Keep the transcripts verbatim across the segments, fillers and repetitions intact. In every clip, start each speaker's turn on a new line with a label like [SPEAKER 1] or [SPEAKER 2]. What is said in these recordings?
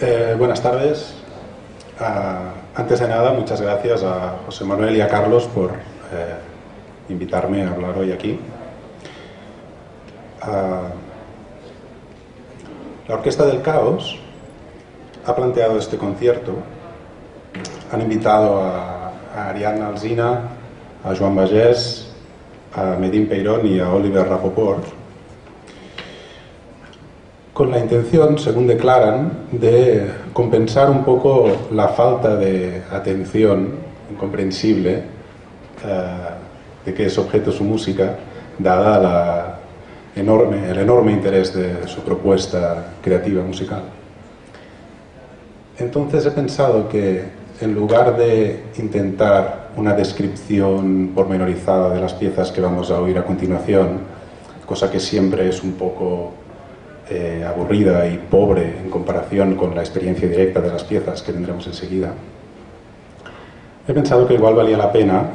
[SPEAKER 1] Eh, buenas tardes. Uh, antes de nada, muchas gracias a José Manuel y a Carlos por eh, invitarme a hablar hoy aquí. Uh, la Orquesta del Caos ha planteado este concierto. Han invitado a, a Ariadna Alsina, a Joan Bagés, a Medin Peirón y a Oliver Rapoport, con la intención, según declaran, de compensar un poco la falta de atención incomprensible eh, de que es objeto su música, dada la enorme, el enorme interés de su propuesta creativa musical. Entonces he pensado que, en lugar de intentar una descripción pormenorizada de las piezas que vamos a oír a continuación, cosa que siempre es un poco Eh, aburrida y pobre en comparación con la experiencia directa de las piezas que tendremos enseguida, he pensado que igual valía la pena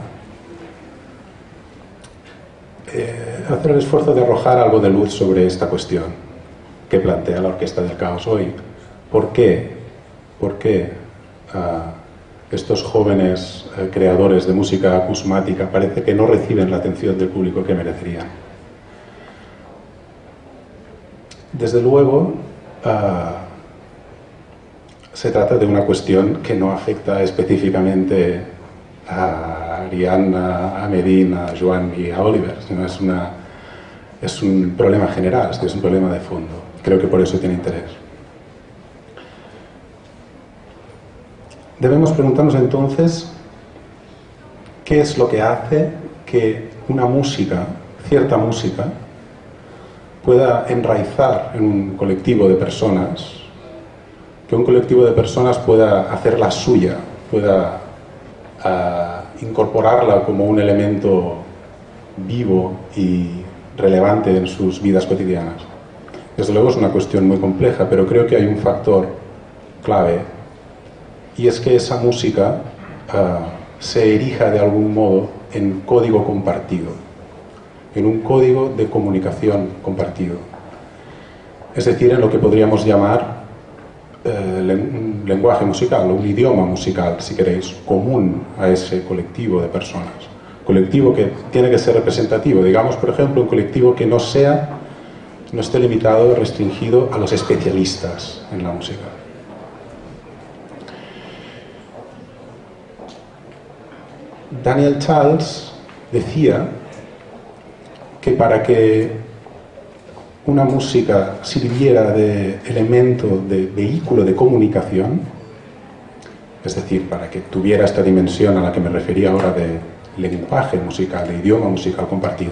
[SPEAKER 1] eh, hacer el esfuerzo de arrojar algo de luz sobre esta cuestión que plantea la Orquesta del Caos hoy. ¿Por qué? ¿Por qué uh, estos jóvenes uh, creadores de música acusmática parece que no reciben la atención del público que merecerían? Desde luego, uh, se trata de una cuestión que no afecta específicamente a Ariadna, a Medin, a Joan y a Oliver, sino es, una, es un problema general, es un problema de fondo. Creo que por eso tiene interés. Debemos preguntarnos entonces qué es lo que hace que una música, cierta música, pueda enraizar en un colectivo de personas, que un colectivo de personas pueda hacerla suya, pueda uh, incorporarla como un elemento vivo y relevante en sus vidas cotidianas. Desde luego es una cuestión muy compleja, pero creo que hay un factor clave, y es que esa música uh, se erija de algún modo en código compartido, en un código de comunicación compartido. Es decir, en lo que podríamos llamar eh, un lenguaje musical, o un idioma musical, si queréis, común a ese colectivo de personas. Colectivo que tiene que ser representativo, digamos, por ejemplo, un colectivo que no sea, no esté limitado, restringido a los especialistas en la música. Daniel Charles decía que para que una música sirviera de elemento, de vehículo de comunicación, es decir, para que tuviera esta dimensión a la que me refería ahora de lenguaje musical, de idioma musical compartido,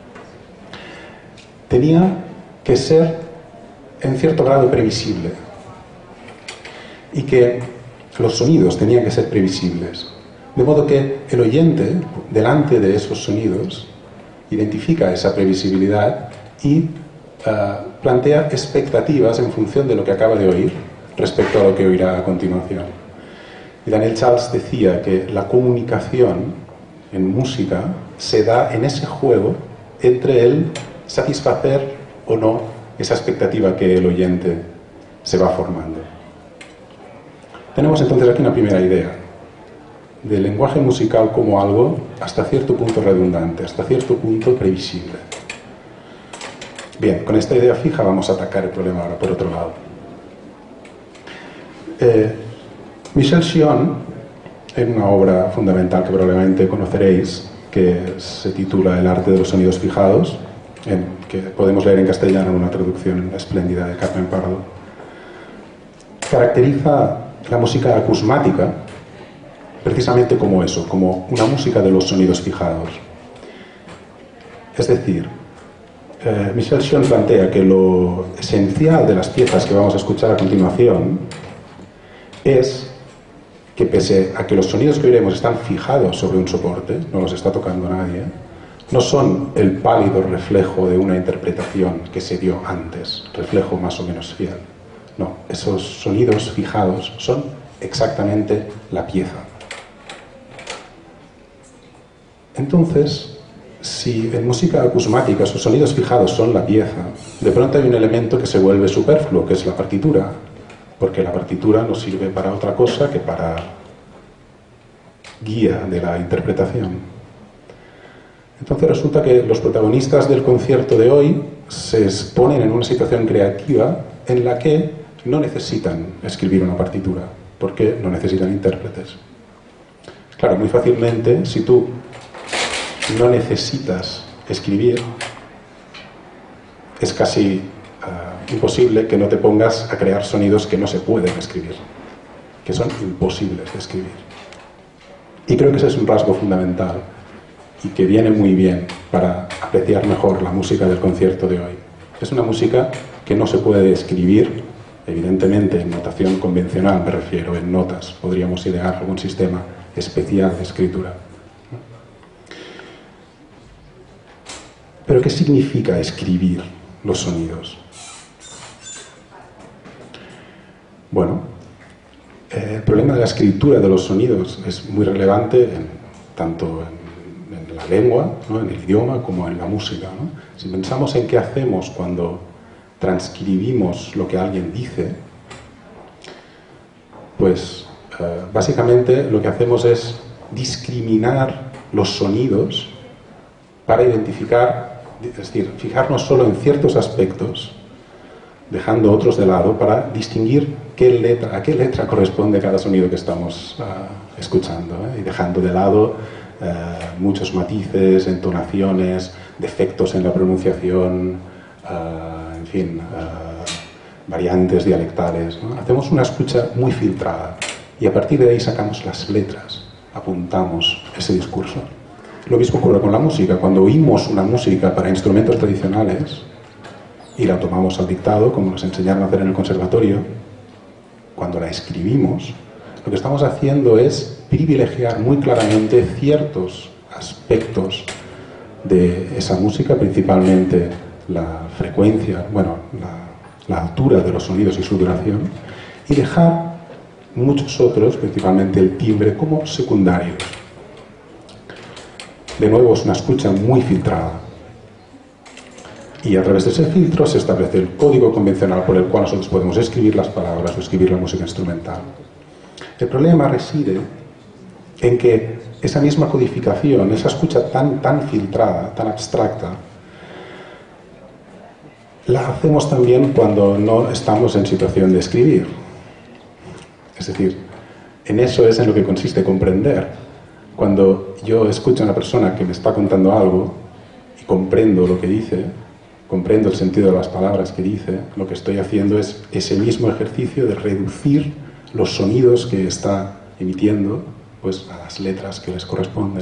[SPEAKER 1] tenía que ser en cierto grado previsible, y que los sonidos tenían que ser previsibles, de modo que el oyente, delante de esos sonidos, identifica esa previsibilidad y uh, plantea expectativas en función de lo que acaba de oír respecto a lo que oirá a continuación. Y Daniel Charles decía que la comunicación en música se da en ese juego entre el satisfacer o no esa expectativa que el oyente se va formando. Tenemos entonces aquí una primera idea del lenguaje musical como algo hasta cierto punto redundante, hasta cierto punto previsible. Bien, con esta idea fija vamos a atacar el problema ahora por otro lado. Eh, Michel Sion, en una obra fundamental que probablemente conoceréis, que se titula El arte de los sonidos fijados, en, que podemos leer en castellano en una traducción espléndida de Carmen Pardo, caracteriza la música acusmática precisamente como eso, como una música de los sonidos fijados. Es decir, eh, Michel Sion plantea que lo esencial de las piezas que vamos a escuchar a continuación es que, pese a que los sonidos que oiremos están fijados sobre un soporte, no los está tocando nadie, no son el pálido reflejo de una interpretación que se dio antes, reflejo más o menos fiel. No, esos sonidos fijados son exactamente la pieza. Entonces, si en música acusmática sus sonidos fijados son la pieza, de pronto hay un elemento que se vuelve superfluo, que es la partitura, porque la partitura no sirve para otra cosa que para guía de la interpretación. Entonces resulta que los protagonistas del concierto de hoy se exponen en una situación creativa en la que no necesitan escribir una partitura, porque no necesitan intérpretes. Claro, muy fácilmente, si tú no necesitas escribir, es casi uh, imposible que no te pongas a crear sonidos que no se pueden escribir, que son imposibles de escribir. Y creo que ese es un rasgo fundamental y que viene muy bien para apreciar mejor la música del concierto de hoy. Es una música que no se puede escribir, evidentemente en notación convencional, me refiero, en notas. Podríamos idear algún sistema especial de escritura. Pero ¿qué significa escribir los sonidos? Bueno, eh, el problema de la escritura de los sonidos es muy relevante en, tanto en, en la lengua, ¿no?, en el idioma, como en la música, ¿no? Si pensamos en qué hacemos cuando transcribimos lo que alguien dice, pues eh, básicamente lo que hacemos es discriminar los sonidos para identificar, es decir, fijarnos solo en ciertos aspectos, dejando otros de lado, para distinguir qué letra, a qué letra corresponde cada sonido que estamos uh, escuchando, ¿eh? Y dejando de lado uh, muchos matices, entonaciones, defectos en la pronunciación, uh, en fin, uh, variantes dialectales, ¿no? Hacemos una escucha muy filtrada y a partir de ahí sacamos las letras, apuntamos ese discurso. Lo mismo ocurre con la música. Cuando oímos una música para instrumentos tradicionales y la tomamos al dictado, como nos enseñaron a hacer en el conservatorio, cuando la escribimos, lo que estamos haciendo es privilegiar muy claramente ciertos aspectos de esa música, principalmente la frecuencia, bueno, la, la altura de los sonidos y su duración, y dejar muchos otros, principalmente el timbre, como secundarios. De nuevo, es una escucha muy filtrada. Y a través de ese filtro se establece el código convencional por el cual nosotros podemos escribir las palabras o escribir la música instrumental. El problema reside en que esa misma codificación, esa escucha tan, tan filtrada, tan abstracta, la hacemos también cuando no estamos en situación de escribir. Es decir, en eso es en lo que consiste comprender. Cuando yo escucho a una persona que me está contando algo y comprendo lo que dice, comprendo el sentido de las palabras que dice, lo que estoy haciendo es ese mismo ejercicio de reducir los sonidos que está emitiendo, pues, a las letras que les corresponden.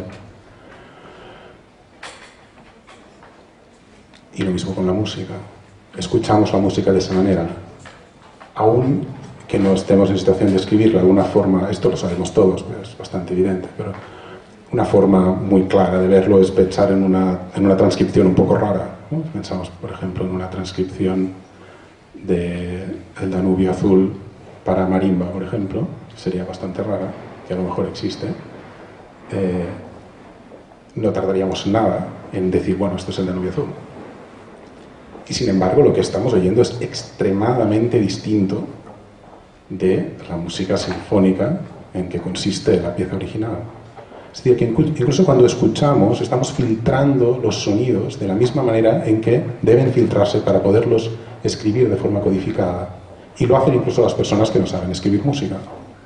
[SPEAKER 1] Y lo mismo con la música. Escuchamos la música de esa manera. Aún que no estemos en situación de escribirla de alguna forma, esto lo sabemos todos, es bastante evidente, pero una forma muy clara de verlo es pensar en una, en una transcripción un poco rara, ¿no? Pensamos, por ejemplo, en una transcripción de El Danubio Azul para marimba, por ejemplo, sería bastante rara, que a lo mejor existe. Eh, no tardaríamos nada en decir, bueno, esto es El Danubio Azul. Y sin embargo, lo que estamos oyendo es extremadamente distinto de la música sinfónica en que consiste la pieza original. Es decir, que incluso cuando escuchamos, estamos filtrando los sonidos de la misma manera en que deben filtrarse para poderlos escribir de forma codificada. Y lo hacen incluso las personas que no saben escribir música.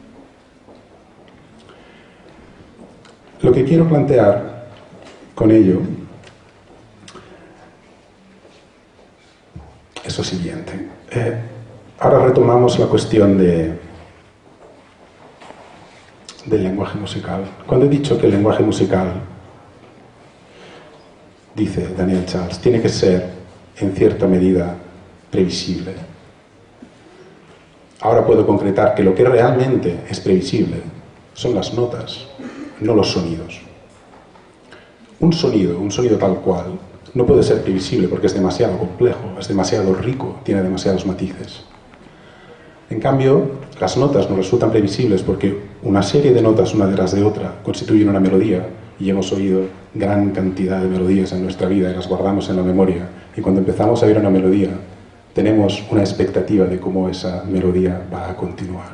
[SPEAKER 1] Lo que quiero plantear con ello es lo siguiente. Eh, ahora retomamos la cuestión de, del lenguaje musical. Cuando he dicho que el lenguaje musical, dice Daniel Charles, tiene que ser en cierta medida previsible, ahora puedo concretar que lo que realmente es previsible son las notas, no los sonidos. Un sonido, un sonido tal cual, no puede ser previsible porque es demasiado complejo, es demasiado rico, tiene demasiados matices. En cambio, las notas nos resultan previsibles porque una serie de notas una detrás de otra constituyen una melodía y hemos oído gran cantidad de melodías en nuestra vida y las guardamos en la memoria. Y cuando empezamos a oír una melodía, tenemos una expectativa de cómo esa melodía va a continuar.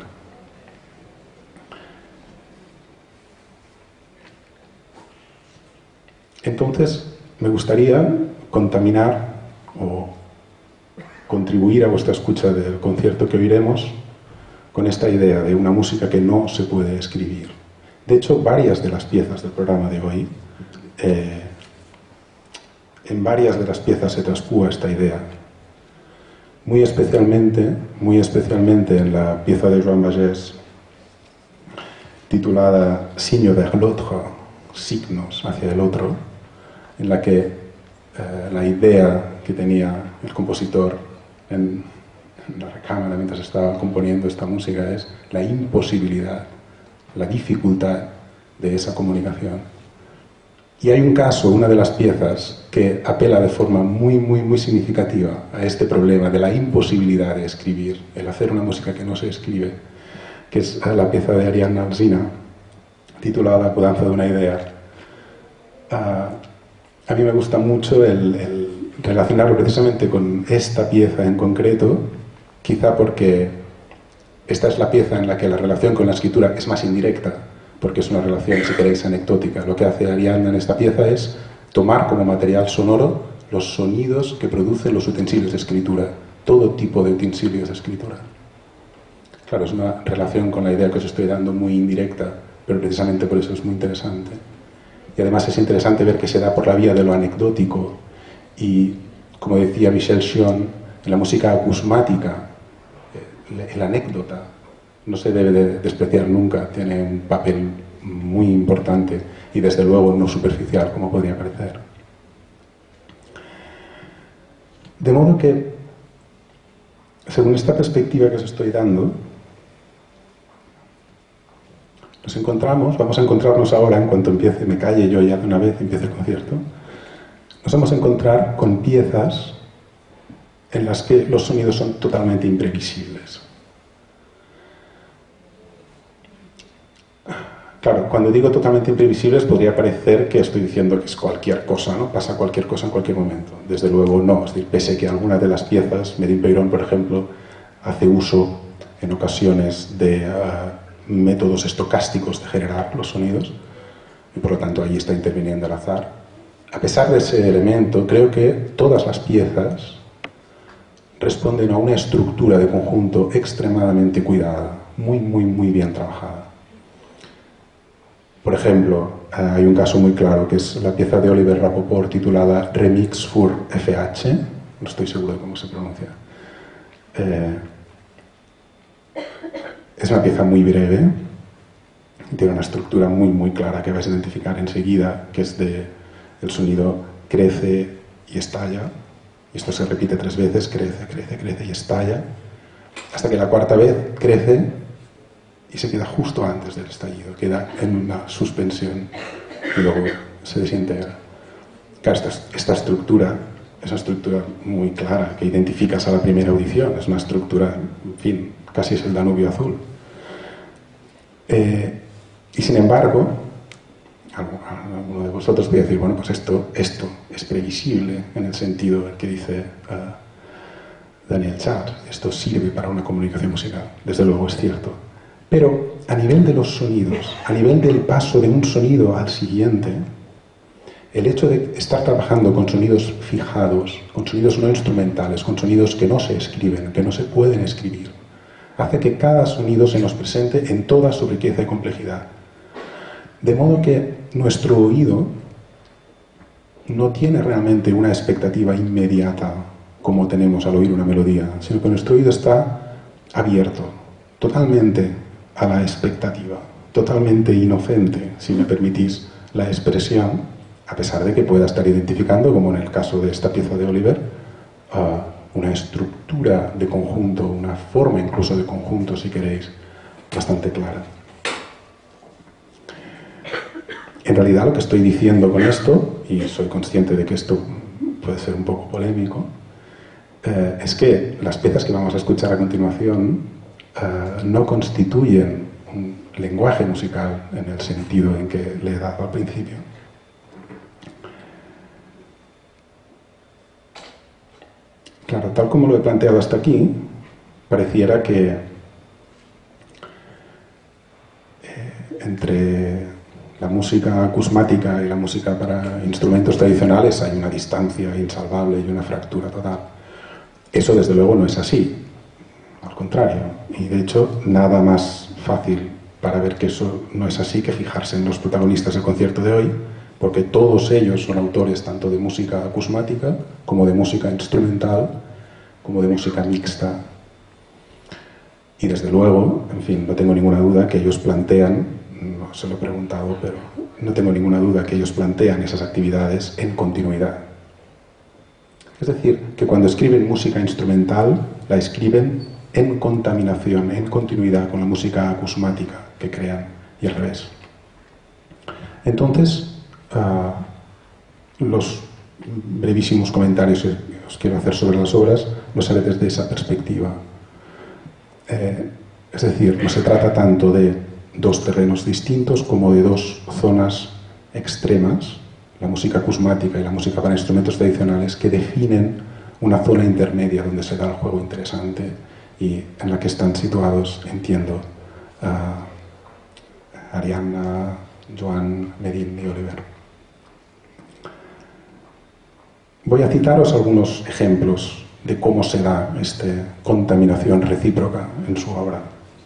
[SPEAKER 1] Entonces, me gustaría contaminar o contribuir a vuestra escucha del concierto que oiremos con esta idea de una música que no se puede escribir. De hecho, varias de las piezas del programa de hoy, eh, en varias de las piezas se traspúa esta idea. Muy especialmente, muy especialmente en la pieza de Joan Bagés, titulada Signe vers l'autre, signos hacia el otro, en la que eh, la idea que tenía el compositor en, en la recámara mientras estaba componiendo esta música es la imposibilidad, la dificultad de esa comunicación. Y hay un caso, una de las piezas, que apela de forma muy, muy, muy significativa a este problema de la imposibilidad de escribir, el hacer una música que no se escribe, que es la pieza de Arianna Alsina, titulada Danza de una idea. Uh, a mí me gusta mucho el, el relacionarlo precisamente con esta pieza en concreto, quizá porque esta es la pieza en la que la relación con la escritura es más indirecta, porque es una relación, si queréis, anecdótica. Lo que hace Arianna en esta pieza es tomar como material sonoro los sonidos que producen los utensilios de escritura, todo tipo de utensilios de escritura. Claro, es una relación con la idea que os estoy dando muy indirecta, pero precisamente por eso es muy interesante. Y además es interesante ver que se da por la vía de lo anecdótico y, como decía Michel Chion, en la música acusmática, el anécdota no se debe de despreciar nunca, tiene un papel muy importante y desde luego no superficial como podría parecer. De modo que, según esta perspectiva que os estoy dando, nos encontramos, vamos a encontrarnos ahora, en cuanto empiece, me calle yo ya de una vez, empiece el concierto, nos vamos a encontrar con piezas en las que los sonidos son totalmente imprevisibles. Claro, cuando digo totalmente imprevisibles podría parecer que estoy diciendo que es cualquier cosa, ¿no? Pasa cualquier cosa en cualquier momento. Desde luego no, es decir, pese a que algunas de las piezas, Médine Peyron, por ejemplo, hace uso en ocasiones de uh, métodos estocásticos de generar los sonidos, y por lo tanto ahí está interviniendo el azar. A pesar de ese elemento, creo que todas las piezas responden a una estructura de conjunto extremadamente cuidada, muy, muy, muy bien trabajada. Por ejemplo, hay un caso muy claro que es la pieza de Oliver Rapoport titulada Remix für F H, no estoy seguro de cómo se pronuncia. Eh, es una pieza muy breve, tiene una estructura muy, muy clara que vais a identificar enseguida, que es de el sonido crece y estalla, y esto se repite tres veces, crece, crece, crece y estalla, hasta que la cuarta vez crece y se queda justo antes del estallido, queda en una suspensión y luego se desintegra. Claro, esta, esta estructura es una estructura muy clara que identificas a la primera audición, es una estructura, en fin, casi es el Danubio azul. Eh, y sin embargo, alguno de vosotros puede decir, bueno, pues esto, esto es previsible en el sentido que dice uh, Daniel Chart, esto sirve para una comunicación musical, desde luego es cierto. Pero a nivel de los sonidos, a nivel del paso de un sonido al siguiente, el hecho de estar trabajando con sonidos fijados, con sonidos no instrumentales, con sonidos que no se escriben, que no se pueden escribir, hace que cada sonido se nos presente en toda su riqueza y complejidad. De modo que nuestro oído no tiene realmente una expectativa inmediata como tenemos al oír una melodía, sino que nuestro oído está abierto, totalmente a la expectativa, totalmente inocente, si me permitís la expresión, a pesar de que pueda estar identificando, como en el caso de esta pieza de Oliver, uh, una estructura de conjunto, una forma incluso de conjunto, si queréis, bastante clara. En realidad lo que estoy diciendo con esto, y soy consciente de que esto puede ser un poco polémico, eh, es que las piezas que vamos a escuchar a continuación Uh, no constituyen un lenguaje musical en el sentido en que le he dado al principio. Claro, tal como lo he planteado hasta aquí, pareciera que eh, entre la música acusmática y la música para instrumentos tradicionales hay una distancia insalvable y una fractura total. Eso desde luego no es así, al contrario, y de hecho nada más fácil para ver que eso no es así que fijarse en los protagonistas del concierto de hoy, porque todos ellos son autores tanto de música acusmática como de música instrumental, como de música mixta. Y desde luego, en fin, no tengo ninguna duda que ellos plantean, no se lo he preguntado, pero no tengo ninguna duda que ellos plantean esas actividades en continuidad. Es decir, que cuando escriben música instrumental, la escriben en contaminación, en continuidad con la música acusmática que crean, y al revés. Entonces, uh, los brevísimos comentarios que os quiero hacer sobre las obras los haré desde esa perspectiva. Eh, es decir, no se trata tanto de dos terrenos distintos como de dos zonas extremas, la música acusmática y la música para instrumentos tradicionales, que definen una zona intermedia donde se da el juego interesante y en la que están situados, entiendo, uh, Arianna, Joan, Medin y Oliver. Voy a citaros algunos ejemplos de cómo se da esta contaminación recíproca en su obra.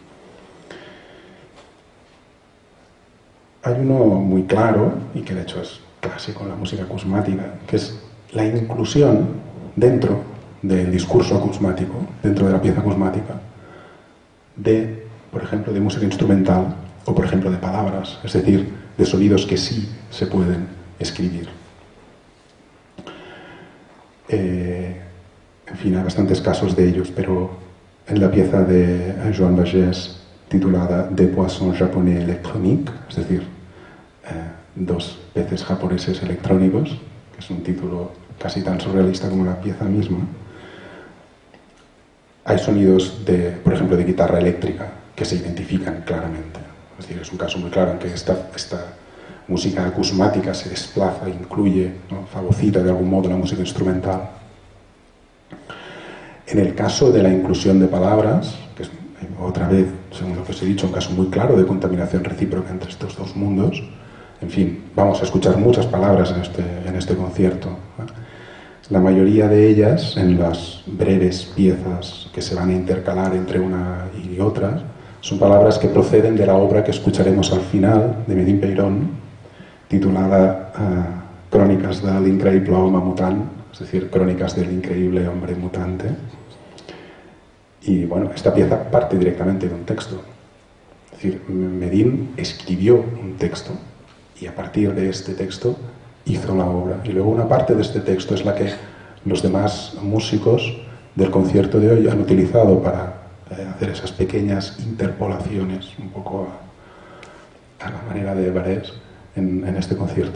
[SPEAKER 1] Hay uno muy claro, y que de hecho es clásico en la música acusmática, que es la inclusión dentro del discurso acusmático, dentro de la pieza acusmática, de, por ejemplo, de música instrumental o, por ejemplo, de palabras, es decir, de sonidos que sí se pueden escribir. Eh, en fin, hay bastantes casos de ellos, pero en la pieza de Joan Bagés titulada Des poissons japonais électroniques, es decir, eh, dos peces japoneses electrónicos, que es un título casi tan surrealista como la pieza misma, hay sonidos, de, por ejemplo, de guitarra eléctrica que se identifican claramente. Es decir, es un caso muy claro en que esta, esta música acusmática se desplaza, incluye, ¿no?, fagocita de algún modo la música instrumental. En el caso de la inclusión de palabras, que es otra vez, según lo que os he dicho, un caso muy claro de contaminación recíproca entre estos dos mundos, en fin, vamos a escuchar muchas palabras en este, en este concierto, ¿eh? La mayoría de ellas, en las breves piezas que se van a intercalar entre una y otra, son palabras que proceden de la obra que escucharemos al final, de Medin Peirón, titulada uh, Crónicas del increïble home mutant, es decir, Crónicas del increíble hombre mutante. Y bueno, esta pieza parte directamente de un texto. Es decir, Medin escribió un texto y a partir de este texto hizo la obra. Y luego una parte de este texto es la que los demás músicos del concierto de hoy han utilizado para eh, hacer esas pequeñas interpolaciones, un poco a, a la manera de Barés en, en este concierto.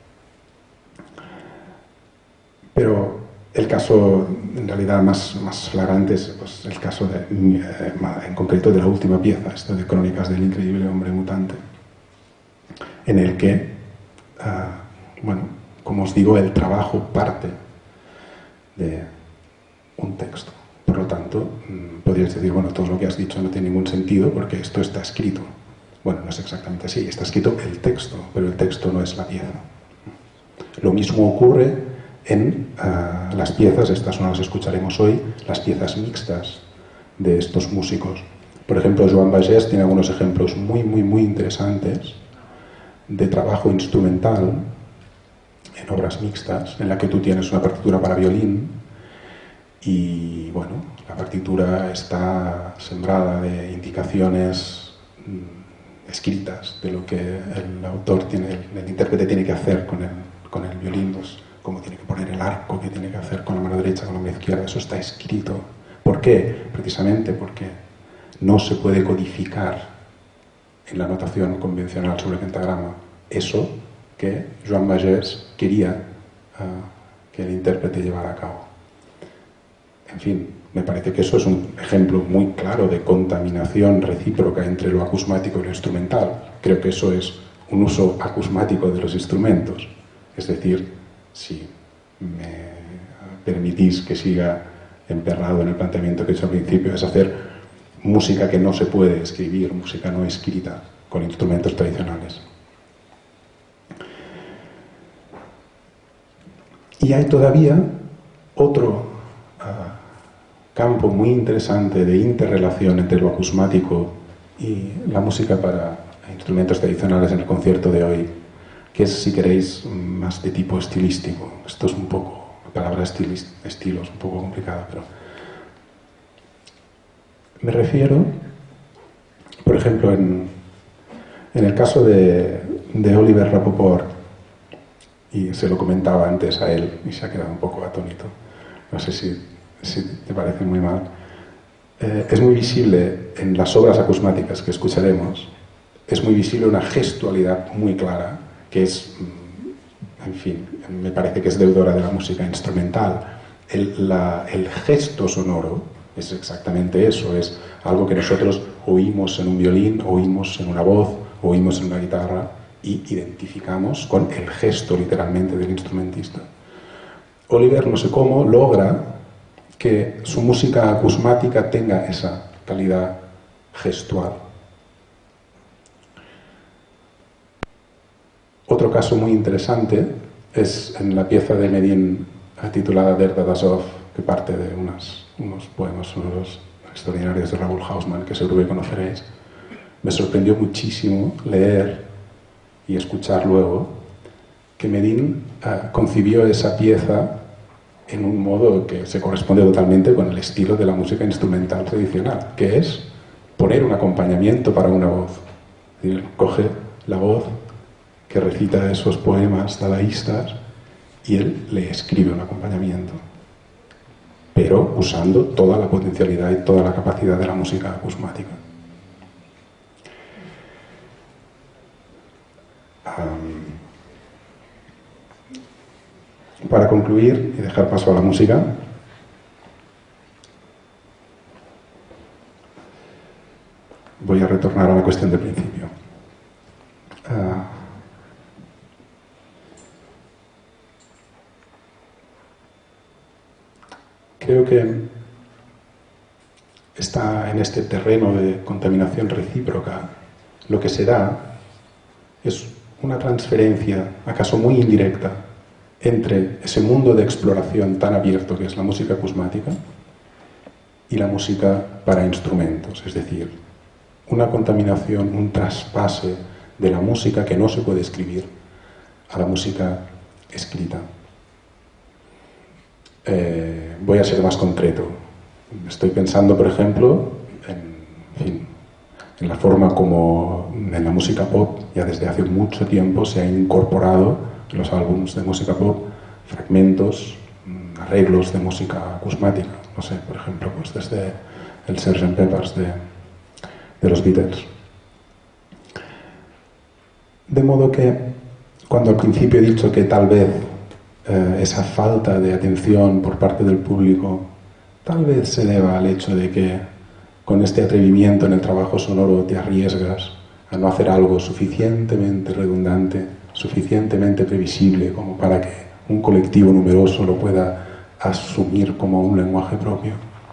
[SPEAKER 1] Pero el caso, en realidad, más, más flagrante es pues, el caso, de, eh, en concreto, de la última pieza, esta de Crónicas del increíble hombre mutante, en el que, uh, bueno, como os digo, el trabajo parte de un texto. Por lo tanto, mmm, podríais decir, bueno, todo lo que has dicho no tiene ningún sentido porque esto está escrito. Bueno, no es exactamente así, está escrito el texto, pero el texto no es la pieza. Lo mismo ocurre en uh, las piezas, estas no las escucharemos hoy, las piezas mixtas de estos músicos. Por ejemplo, Joan Bagés tiene algunos ejemplos muy, muy, muy interesantes de trabajo instrumental en obras mixtas, en la que tú tienes una partitura para violín y, bueno, la partitura está sembrada de indicaciones mmm, escritas de lo que el autor tiene, el, el intérprete tiene que hacer con el, con el violín, pues, cómo tiene que poner el arco, qué tiene que hacer con la mano derecha, con la mano izquierda, eso está escrito. ¿Por qué? Precisamente porque no se puede codificar en la notación convencional sobre pentagrama eso que Joan Bagés quería uh, que el intérprete llevara a cabo. En fin, me parece que eso es un ejemplo muy claro de contaminación recíproca entre lo acusmático y lo instrumental. Creo que eso es un uso acusmático de los instrumentos. Es decir, si me permitís que siga emperrado en el planteamiento que he hecho al principio, es hacer música que no se puede escribir, música no escrita, con instrumentos tradicionales. Y hay todavía otro uh, campo muy interesante de interrelación entre lo acusmático y la música para instrumentos tradicionales en el concierto de hoy, que es, si queréis, más de tipo estilístico. Esto es un poco, la palabra estilist, estilo es un poco complicada, pero me refiero, por ejemplo, en, en el caso de, de Oliver Rapoport, y se lo comentaba antes a él y se ha quedado un poco atónito, no sé si, si te parece muy mal, eh, es muy visible en las obras acusmáticas que escucharemos, es muy visible una gestualidad muy clara, que es, en fin, me parece que es deudora de la música instrumental. El, la, el gesto sonoro es exactamente eso, es algo que nosotros oímos en un violín, oímos en una voz, oímos en una guitarra y identificamos con el gesto literalmente del instrumentista. Oliver, no sé cómo, logra que su música acusmática tenga esa calidad gestual. Otro caso muy interesante es en la pieza de Medin titulada Der Dadasov, que parte de unas, unos poemas sonoros extraordinarios de Raúl Hausmann, que seguro que conoceréis. Me sorprendió muchísimo leer y escuchar luego que Medin uh, concibió esa pieza en un modo que se corresponde totalmente con el estilo de la música instrumental tradicional, que es poner un acompañamiento para una voz. Es decir, coge la voz que recita esos poemas dadaístas y él le escribe un acompañamiento, pero usando toda la potencialidad y toda la capacidad de la música acusmática. Um, para concluir y dejar paso a la música, voy a retornar a la cuestión del principio. Uh, Creo que está en este terreno de contaminación recíproca. Lo que se da es una transferencia, acaso muy indirecta, entre ese mundo de exploración tan abierto que es la música acusmática y la música para instrumentos. Es decir, una contaminación, un traspase de la música que no se puede escribir a la música escrita. Eh, voy a ser más concreto. Estoy pensando, por ejemplo, en, en, fin, en la forma como en la música pop ya desde hace mucho tiempo se ha incorporado en los álbumes de música pop fragmentos, arreglos de música acusmática. No sé, por ejemplo, pues desde el sergeant Pepper's de, de los Beatles. De modo que, cuando al principio he dicho que tal vez Eh, esa falta de atención por parte del público tal vez se deba al hecho de que con este atrevimiento en el trabajo sonoro te arriesgas a no hacer algo suficientemente redundante, suficientemente previsible como para que un colectivo numeroso lo pueda asumir como un lenguaje propio.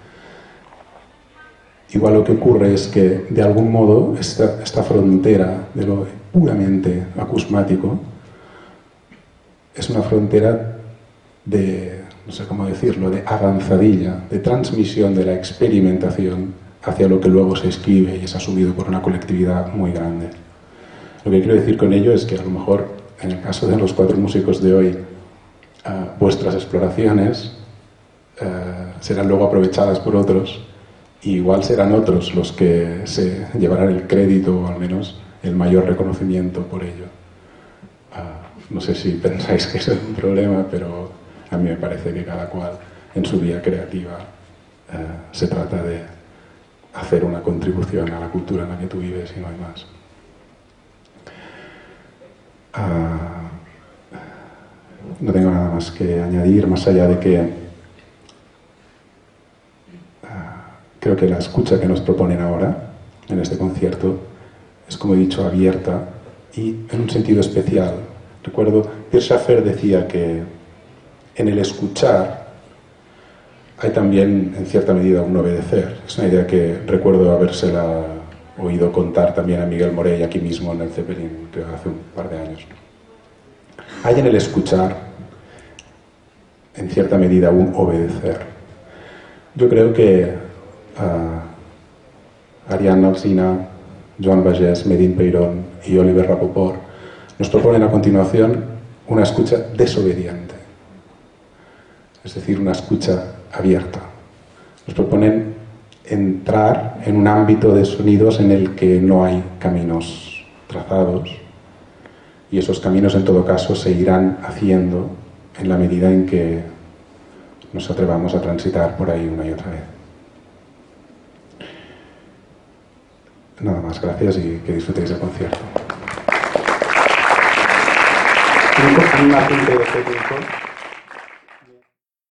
[SPEAKER 1] Igual lo que ocurre es que de algún modo esta, esta frontera de lo puramente acusmático es una frontera de, no sé cómo decirlo, de avanzadilla, de transmisión de la experimentación hacia lo que luego se escribe y es asumido por una colectividad muy grande. Lo que quiero decir con ello es que a lo mejor, en el caso de los cuatro músicos de hoy, uh, vuestras exploraciones uh, serán luego aprovechadas por otros y igual serán otros los que se llevarán el crédito o al menos el mayor reconocimiento por ello. Uh, No sé si pensáis que eso es un problema, pero a mí me parece que cada cual en su vía creativa eh, se trata de hacer una contribución a la cultura en la que tú vives y no hay más. Uh, no tengo nada más que añadir, más allá de que uh, creo que la escucha que nos proponen ahora en este concierto es, como he dicho, abierta y en un sentido especial. Recuerdo, Pierre Schaeffer decía que en el escuchar hay también, en cierta medida, un obedecer. Es una idea que recuerdo habérsela oído contar también a Miguel Morey aquí mismo en el Zeppelin, creo hace un par de años. Hay en el escuchar, en cierta medida, un obedecer. Yo creo que uh, Ariadna Alsina, Joan Bagés, Medin Peirón y Oliver Rapoport nos proponen a continuación una escucha desobediente, es decir, una escucha abierta. Nos proponen entrar en un ámbito de sonidos en el que no hay caminos trazados, y esos caminos en todo caso se irán haciendo en la medida en que nos atrevamos a transitar por ahí una y otra vez. Nada más, gracias y que disfrutéis del concierto. Un apunte de técnico.